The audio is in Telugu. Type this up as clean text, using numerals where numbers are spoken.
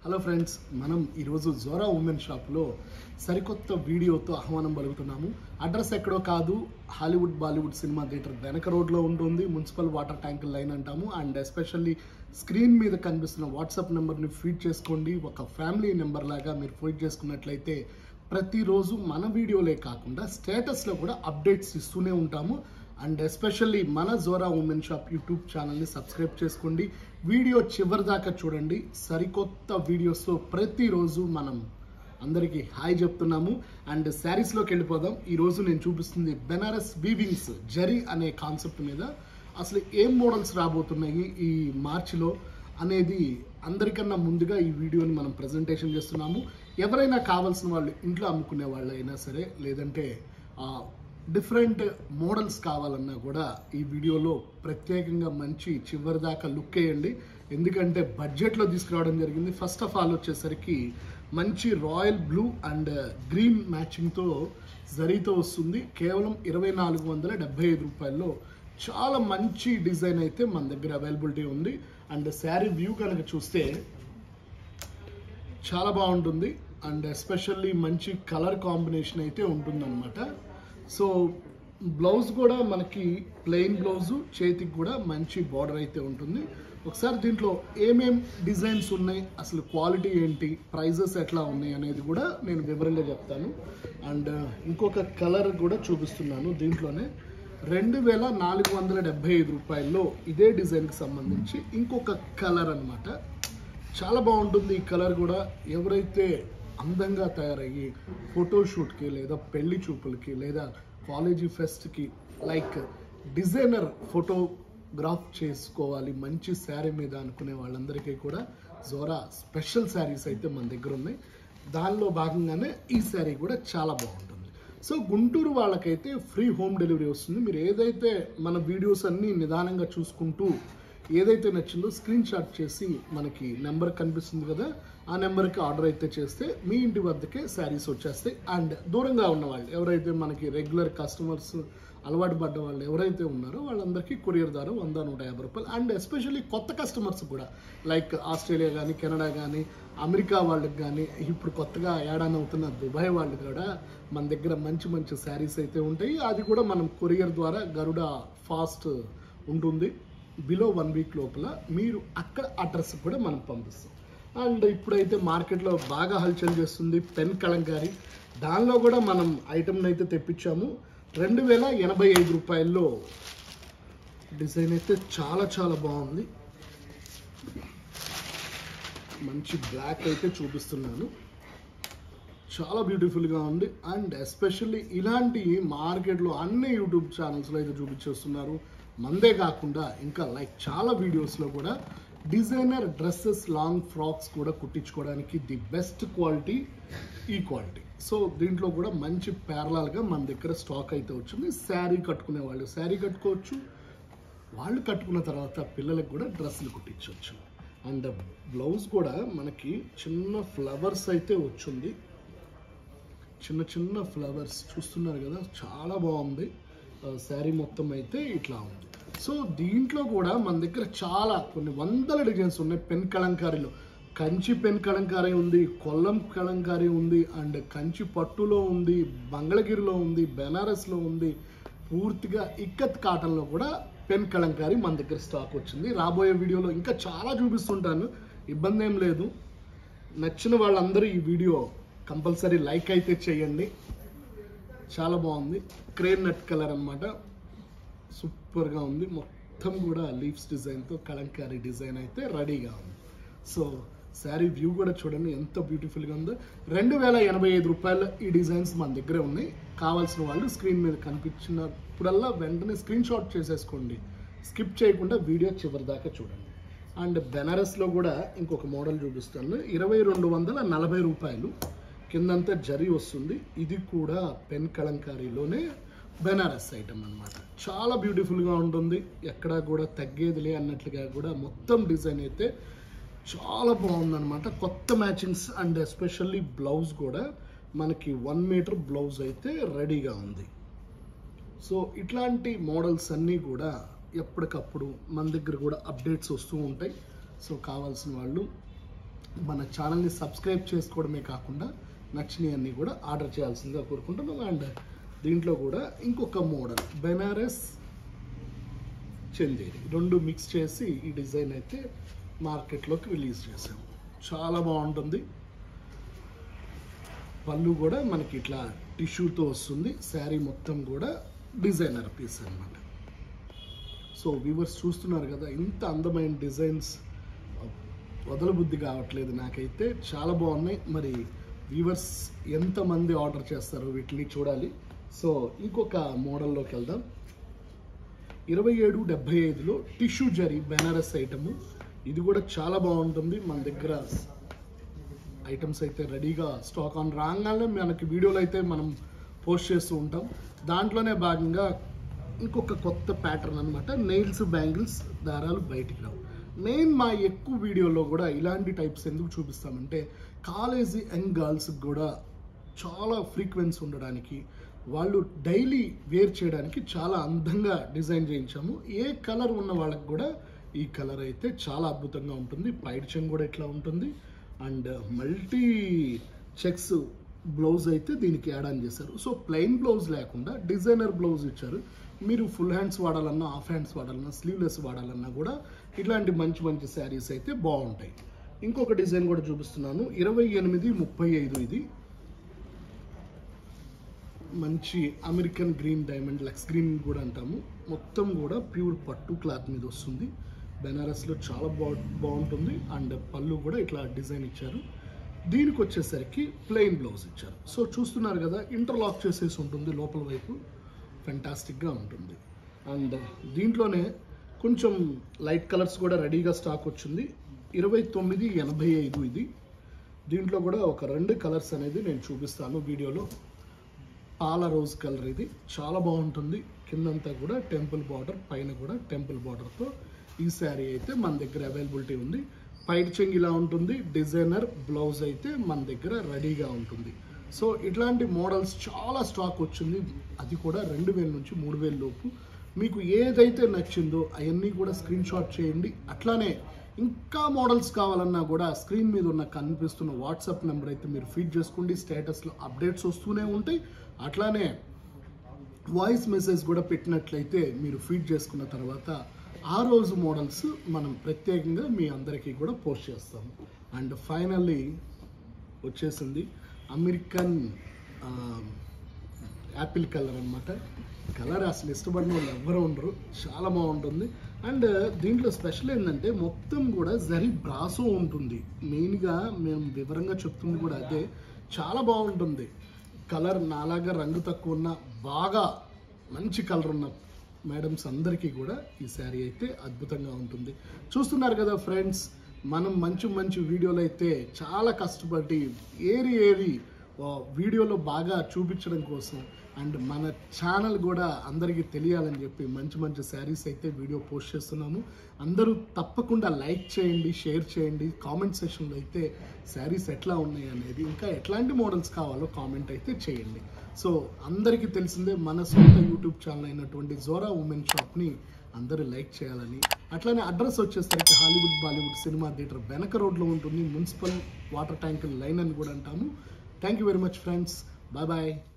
హలో ఫ్రెండ్స్, మనం ఈరోజు జోరా ఉమెన్ షాప్లో సరికొత్త వీడియోతో ఆహ్వానం పలుకుతున్నాము. అడ్రస్ ఎక్కడో కాదు, హాలీవుడ్ బాలీవుడ్ సినిమా థియేటర్ వెనక రోడ్లో ఉంటుంది. మున్సిపల్ వాటర్ ట్యాంక్ లైన్ అంటాము. అండ్ ఎస్పెషల్లీ స్క్రీన్ మీద కనిపిస్తున్న వాట్సాప్ నెంబర్ని ఫీడ్ చేసుకోండి. ఒక ఫ్యామిలీ నెంబర్ లాగా మీరు ఫీడ్ చేసుకున్నట్లయితే ప్రతిరోజు మన వీడియోలే కాకుండా స్టేటస్లో కూడా అప్డేట్స్ ఇస్తూనే ఉంటాము. అండ్ ఎస్పెషల్లీ మన జోరా ఉమెన్ షాప్ యూట్యూబ్ ఛానల్ని సబ్స్క్రైబ్ చేసుకోండి. వీడియో చివరి దాకా చూడండి. సరికొత్త వీడియోస్తో ప్రతిరోజు మనం అందరికీ హాయ్ చెప్తున్నాము. అండ్ శారీస్లోకి వెళ్ళిపోదాం. ఈరోజు నేను చూపిస్తుంది బెనారస్ వీవింగ్స్ జరీ అనే కాన్సెప్ట్ మీద. అసలు ఏం మోడల్స్ రాబోతున్నాయి ఈ మార్చిలో అనేది అందరికన్నా ముందుగా ఈ వీడియోని మనం ప్రజెంటేషన్ చేస్తున్నాము. ఎవరైనా కావాల్సిన వాళ్ళు, ఇంట్లో అమ్ముకునే వాళ్ళు అయినా సరే, లేదంటే డిఫరెంట్ మోడల్స్ కావాలన్నా కూడా ఈ వీడియోలో ప్రత్యేకంగా మంచి చివరి దాకా లుక్ వేయండి. ఎందుకంటే బడ్జెట్లో తీసుకురావడం జరిగింది. ఫస్ట్ ఆఫ్ ఆల్ వచ్చేసరికి మంచి రాయల్ బ్లూ అండ్ గ్రీన్ మ్యాచింగ్తో జరీతో వస్తుంది. కేవలం 2475 రూపాయల్లో చాలా మంచి డిజైన్ అయితే మన దగ్గర అవైలబిలిటీ ఉంది. అండ్ శారీ వ్యూ కనుక చూస్తే చాలా బాగుంటుంది. అండ్ ఎస్పెషల్లీ మంచి కలర్ కాంబినేషన్ అయితే ఉంటుందన్నమాట. సో బ్లౌజ్ కూడా మనకి ప్లెయిన్ బ్లౌజు, చేతికి కూడా మంచి బార్డర్ అయితే ఉంటుంది. ఒకసారి దీంట్లో ఏమేం డిజైన్స్ ఉన్నాయి, అసలు క్వాలిటీ ఏంటి, ప్రైజెస్ ఎట్లా ఉన్నాయి అనేది కూడా నేను వివరంగా చెప్తాను. అండ్ ఇంకొక కలర్ కూడా చూపిస్తున్నాను. దీంట్లోనే 2475 రూపాయల్లో ఇదే డిజైన్కి సంబంధించి ఇంకొక కలర్ అన్నమాట. చాలా బాగుంటుంది ఈ కలర్ కూడా. ఎవరైతే అందంగా తయారయ్యి ఫోటోషూట్కి లేదా పెళ్లి చూపులకి లేదా కాలేజీ ఫెస్ట్కి లైక్ డిజైనర్ ఫోటోగ్రాఫ్ చేసుకోవాలి మంచి శారీ మీద అనుకునే వాళ్ళందరికీ కూడా జోరా స్పెషల్ శారీస్ అయితే మన దగ్గర ఉన్నాయి. దానిలో భాగంగానే ఈ శారీ కూడా చాలా బాగుంటుంది. సో గుంటూరు వాళ్ళకైతే ఫ్రీ హోమ్ డెలివరీ వస్తుంది. మీరు ఏదైతే మన వీడియోస్ అన్నీ నిదానంగా చూసుకుంటూ ఏదైతే నచ్చిందో స్క్రీన్ షాట్ చేసి మనకి నెంబర్ కనిపిస్తుంది కదా, ఆ నెంబర్కి ఆర్డర్ అయితే చేస్తే మీ ఇంటి వద్దకే శారీస్ వచ్చేస్తాయి. అండ్ దూరంగా ఉన్న వాళ్ళు ఎవరైతే మనకి రెగ్యులర్ కస్టమర్స్ అలవాటు పడ్డ వాళ్ళు ఎవరైతే ఉన్నారో వాళ్ళందరికీ కొరియర్ ద్వారా 100-150 రూపాయలు. అండ్ ఎస్పెషల్లీ కొత్త కస్టమర్స్ కూడా లైక్ ఆస్ట్రేలియా కానీ, కెనడా కానీ, అమెరికా వాళ్ళకి కానీ, ఇప్పుడు కొత్తగా యాడ్ అవుతున్న దుబాయ్ వాళ్ళు కూడా మన దగ్గర మంచి మంచి శారీస్ అయితే ఉంటాయి. అది కూడా మనం కొరియర్ ద్వారా గరుడ ఫాస్ట్ ఉంటుంది. బిలో 1 వీక్ లోపల మీరు అక్కడ అడ్రస్ కూడా మనం పంపిస్తాం. అండ్ ఇప్పుడైతే మార్కెట్లో బాగా హల్చల్ చేస్తుంది పెన్ కలంకారీ. దానిలో కూడా మనం ఐటమ్ని అయితే తెప్పించాము. 2085 రూపాయల్లో డిజైన్ అయితే చాలా చాలా బాగుంది. మంచి బ్లాక్ అయితే చూపిస్తున్నాను. చాలా బ్యూటిఫుల్గా ఉంది. అండ్ ఎస్పెషల్లీ ఇలాంటి మార్కెట్లో అన్ని యూట్యూబ్ ఛానల్స్లో అయితే చూపించేస్తున్నారు. మందే కాకుండా ఇంకా లైక్ చాలా వీడియోస్లో కూడా డిజైనర్ డ్రెస్సెస్, లాంగ్ ఫ్రాక్స్ కూడా కుట్టించుకోవడానికి ది బెస్ట్ క్వాలిటీ ఈ క్వాలిటీ. సో దీంట్లో కూడా మంచి ప్యారలాల్గా మన దగ్గర స్టాక్ అయితే వచ్చింది. శారీ కట్టుకునే వాళ్ళు శారీ కట్టుకోవచ్చు, వాళ్ళు కట్టుకున్న తర్వాత పిల్లలకు కూడా డ్రెస్సులు కుట్టించవచ్చు. అండ్ బ్లౌజ్ కూడా మనకి చిన్న ఫ్లవర్స్ అయితే వచ్చింది. చిన్న చిన్న ఫ్లవర్స్ చూస్తున్నారు కదా, చాలా బాగుంది. శారీ మొత్తం అయితే ఇట్లా ఉంది. సో దీంట్లో కూడా మన దగ్గర చాలా కొన్ని వందల డిజైన్స్ ఉన్నాయి. పెన్ కలంకారీలో కంచి పెన్ కలంకారీ ఉంది, కొల్లం కలంకారీ ఉంది, అండ్ కంచి పట్టులో ఉంది, మంగళగిరిలో ఉంది, బెనారస్లో ఉంది, పూర్తిగా ఇక్కత్ కాటన్లో కూడా పెన్ కలంకారీ మన దగ్గర స్టాక్ వచ్చింది. రాబోయే వీడియోలో ఇంకా చాలా చూపిస్తుంటాను, ఇబ్బంది ఏం లేదు. నచ్చిన వాళ్ళందరూ ఈ వీడియో కంపల్సరీ లైక్ అయితే చేయండి. చాలా బాగుంది. క్రేన్ నట్ కలర్ అన్నమాట. సూపర్గా ఉంది. మొత్తం కూడా లీవ్స్ డిజైన్తో కలంకారీ డిజైన్ అయితే రెడీగా ఉంది. సో శారీ వ్యూ కూడా చూడండి ఎంత బ్యూటిఫుల్గా ఉందో. 2085 రూపాయలు ఈ డిజైన్స్ మన దగ్గరే ఉన్నాయి. కావాల్సిన వాళ్ళు స్క్రీన్ మీద కనిపించినప్పుడల్లా వెంటనే స్క్రీన్ షాట్ చేసేసుకోండి. స్కిప్ చేయకుండా వీడియో చివరి దాకా చూడండి. అండ్ బెనారస్లో కూడా ఇంకొక మోడల్ చూపిస్తాను. 2240 రూపాయలు కిందంతా జరీ వస్తుంది. ఇది కూడా పెన్ కలంకారీలోనే బెనారస్ ఐటమ్ అన్నమాట. చాలా బ్యూటిఫుల్గా ఉంటుంది. ఎక్కడా కూడా తగ్గేదిలే అన్నట్లుగా కూడా మొత్తం డిజైన్ అయితే చాలా బాగుందన్నమాట. కొత్త మ్యాచింగ్స్ అండ్ ఎస్పెషల్లీ బ్లౌజ్ కూడా మనకి 1 మీటర్ బ్లౌజ్ అయితే రెడీగా ఉంది. సో ఇట్లాంటి మోడల్స్ అన్నీ కూడా ఎప్పటికప్పుడు మన దగ్గర కూడా అప్డేట్స్ వస్తూ ఉంటాయి. సో కావాల్సిన వాళ్ళు మన ఛానల్ని సబ్స్క్రైబ్ చేసుకోవడమే కాకుండా నచ్చినవన్నీ కూడా ఆర్డర్ చేయాల్సిందిగా కోరుకుంటున్నాం. అండ్ దీంట్లో కూడా ఇంకొక మోడల్ బెనారస్ చందేరి రెండు మిక్స్ చేసి ఈ డిజైన్ అయితే మార్కెట్లోకి రిలీజ్ చేసాము. చాలా బాగుంటుంది. పళ్ళు కూడా మనకి ఇట్లా టిష్యూతో వస్తుంది. శారీ మొత్తం కూడా డిజైనర్ పీస్ అన్నమాట. సో వ్యూవర్స్ చూస్తున్నారు కదా, ఇంత అందమైన డిజైన్స్ వదలబుద్ధి కావట్లేదు నాకైతే. చాలా బాగున్నాయి. మరి వ్యూవర్స్ ఎంతమంది ఆర్డర్ చేస్తారో వీటిని చూడాలి. సో ఇంకొక మోడల్లోకి వెళ్దాం. 2775లో టిష్యూ జరీ బెనారస్ ఐటమ్. ఇది కూడా చాలా బాగుంటుంది. మన దగ్గర ఐటమ్స్ అయితే రెడీగా స్టాక్ ఆన్ రాగానే మనకి వీడియోలు అయితే మనం పోస్ట్ చేస్తూ ఉంటాం. దాంట్లోనే భాగంగా ఇంకొక కొత్త ప్యాటర్న్ అనమాట. నెయిల్స్ బ్యాంగిల్స్ దారాలు బయటికి రావు. నేను మా ఎక్కువ వీడియోలో కూడా ఇలాంటి టైప్స్ ఎందుకు చూపిస్తామంటే కాలేజీ యంగ్ గర్ల్స్కి కూడా చాలా ఫ్రీక్వెన్సీ ఉండడానికి, వాళ్ళు డైలీ వేర్ చేయడానికి చాలా అందంగా డిజైన్ చేయించాము. ఏ కలర్ ఉన్న వాళ్ళకి కూడా ఈ కలర్ అయితే చాలా అద్భుతంగా ఉంటుంది. పైడ్ చెంగ్ కూడా ఇట్లా ఉంటుంది. అండ్ మల్టీ చెక్స్ బ్లౌజ్ అయితే దీనికి యాడ్ ఆన్ చేశారు. సో ప్లెయిన్ బ్లౌజ్ లేకుండా డిజైనర్ బ్లౌజ్ ఇచ్చారు. మీరు ఫుల్ హ్యాండ్స్ వాడాలన్నా, హాఫ్ హ్యాండ్స్ వాడాలన్నా, స్లీవ్లెస్ వాడాలన్నా కూడా ఇట్లాంటి మంచి మంచి శారీస్ అయితే బాగుంటాయి. ఇంకొక డిజైన్ కూడా చూపిస్తున్నాను. 2835 ఇది మంచి American green diamond, lux green కూడా అంటాము. మొత్తం కూడా ప్యూర్ పట్టు క్లాత్ మీద వస్తుంది. బెనారస్లో చాలా బాగుంటుంది. అండ్ పళ్ళు కూడా ఇట్లా డిజైన్ ఇచ్చారు. దీనికి వచ్చేసరికి ప్లెయిన్ బ్లౌజ్ ఇచ్చారు. సో చూస్తున్నారు కదా, ఇంటర్లాక్ చేసేసి ఉంటుంది లోపల వైపు. ఫెంటాస్టిక్గా ఉంటుంది. అండ్ దీంట్లోనే కొంచెం లైట్ కలర్స్ కూడా రెడీగా స్టాక్ వచ్చింది. 2985 ఇది. దీంట్లో కూడా ఒక 2 కలర్స్ అనేది నేను చూపిస్తాను వీడియోలో. పాల రోజ్ కలర్ ఇది చాలా బాగుంటుంది. కిందంతా కూడా టెంపుల్ బార్డర్, పైన కూడా టెంపుల్ బార్డర్తో ఈ శారీ అయితే మన దగ్గర అవైలబిలిటీ ఉంది. పైడ్ చెంగ్ ఇలా ఉంటుంది. డిజైనర్ బ్లౌజ్ అయితే మన దగ్గర రెడీగా ఉంటుంది. సో ఇట్లాంటి మోడల్స్ చాలా స్టాక్ వచ్చింది. అది కూడా 2000 నుంచి 3000 లోపు. మీకు ఏదైతే నచ్చిందో అవన్నీ కూడా స్క్రీన్ షాట్ చేయండి. అట్లానే ఇంకా మోడల్స్ కావాలన్నా కూడా స్క్రీన్ మీద ఉన్న కనిపిస్తున్న వాట్సాప్ నెంబర్ అయితే మీరు ఫీడ్ చేసుకోండి. స్టేటస్లో అప్డేట్స్ వస్తూనే ఉంటాయి. అట్లానే వాయిస్ మెసేజ్ కూడా పెట్టినట్లయితే మీరు ఫీడ్ చేసుకున్న తర్వాత ఆ రోజు మోడల్స్ మనం ప్రత్యేకంగా మీ అందరికీ కూడా పోస్ట్ చేస్తాము. అండ్ ఫైనల్లీ వచ్చేసింది అమెరికన్ యాపిల్ కలర్ అనమాట. కలర్ అసలు ఇష్టపడిన వాళ్ళు ఎవ్వరూ ఉండరు. చాలా బాగుంటుంది. అండ్ దీంట్లో స్పెషల్ ఏంటంటే మొత్తం కూడా జరీ బ్రాసో ఉంటుంది. మెయిన్గా మేము వివరంగా చెప్తుంది కూడా అదే. చాలా బాగుంటుంది. కలర్ నాలాగా రంగు తక్కువ ఉన్న, బాగా మంచి కలర్ ఉన్న మేడమ్స్ అందరికీ కూడా ఈ శారీ అయితే అద్భుతంగా ఉంటుంది. చూస్తున్నారు కదా ఫ్రెండ్స్, మనం మంచి మంచి వీడియోలు అయితే చాలా కష్టపడి ఏరి వీడియోలో బాగా చూపించడం కోసం అండ్ మన ఛానల్ కూడా అందరికీ తెలియాలని చెప్పి మంచి మంచి శారీస్ అయితే వీడియో పోస్ట్ చేస్తున్నాము. అందరూ తప్పకుండా లైక్ చేయండి, షేర్ చేయండి. కామెంట్ సెక్షన్లో అయితే శారీస్ ఎట్లా ఉన్నాయి అనేది, ఇంకా ఎట్లాంటి మోడల్స్ కావాలో కామెంట్ అయితే చేయండి. సో అందరికీ తెలిసిందే మన సొంత యూట్యూబ్ ఛానల్ అయినటువంటి జోరా ఉమెన్ షాప్ని అందరూ లైక్ చేయాలని. అట్లానే అడ్రస్ వచ్చేసరికి హాలీవుడ్ బాలీవుడ్ సినిమా థియేటర్ వెనక రోడ్లో ఉంటుంది. మున్సిపల్ వాటర్ ట్యాంక్ లైన్ అని కూడా అంటాము. Thank you very much friends. Bye bye.